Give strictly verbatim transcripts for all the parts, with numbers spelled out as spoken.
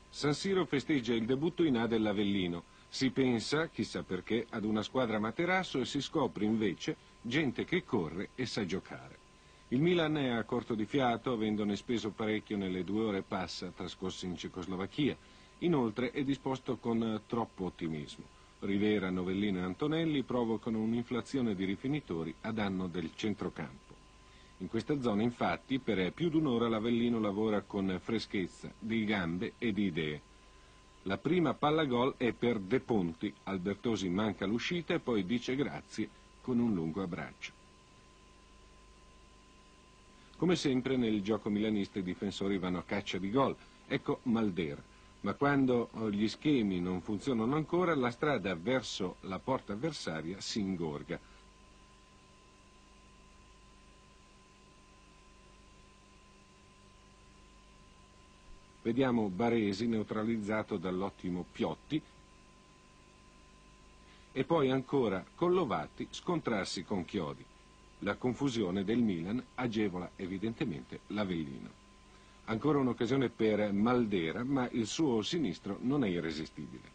San Siro festeggia il debutto in A dell'Avellino. Si pensa, chissà perché, ad una squadra materasso e si scopre invece gente che corre e sa giocare. Il Milan è a corto di fiato, avendone speso parecchio nelle due ore e passa trascorse in Cecoslovacchia. Inoltre è disposto con troppo ottimismo. Rivera, Novellino e Antonelli provocano un'inflazione di rifinitori a danno del centrocampo. In questa zona, infatti, per più di un'ora l'Avellino lavora con freschezza, di gambe e di idee. La prima palla gol è per De Ponti, Albertosi manca l'uscita e poi dice grazie con un lungo abbraccio. Come sempre nel gioco milanista i difensori vanno a caccia di gol, ecco Maldera, ma quando gli schemi non funzionano ancora la strada verso la porta avversaria si ingorga. Vediamo Baresi neutralizzato dall'ottimo Piotti e poi ancora Collovati scontrarsi con Chiodi. La confusione del Milan agevola evidentemente l'Avellino. Ancora un'occasione per Maldera, ma il suo sinistro non è irresistibile.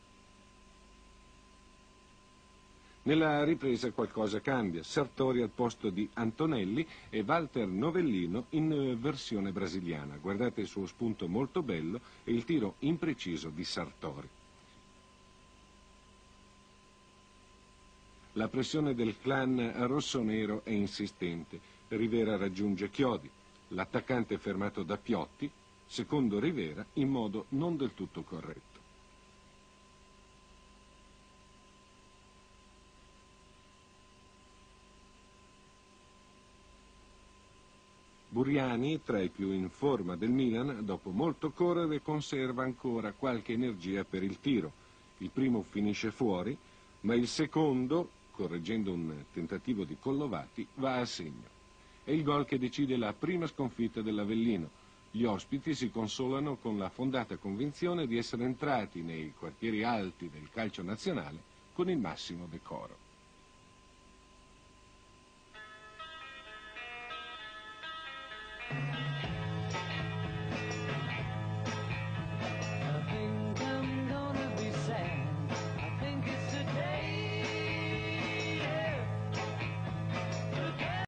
Nella ripresa qualcosa cambia. Sartori al posto di Antonelli e Walter Novellino in versione brasiliana. Guardate il suo spunto molto bello e il tiro impreciso di Sartori. La pressione del clan rossonero è insistente. Rivera raggiunge Chiodi. L'attaccante è fermato da Piotti, secondo Rivera, in modo non del tutto corretto. Buriani, tra i più in forma del Milan, dopo molto correre conserva ancora qualche energia per il tiro. Il primo finisce fuori, ma il secondo, correggendo un tentativo di Collovati, va a segno. È il gol che decide la prima sconfitta dell'Avellino. Gli ospiti si consolano con la fondata convinzione di essere entrati nei quartieri alti del calcio nazionale con il massimo decoro.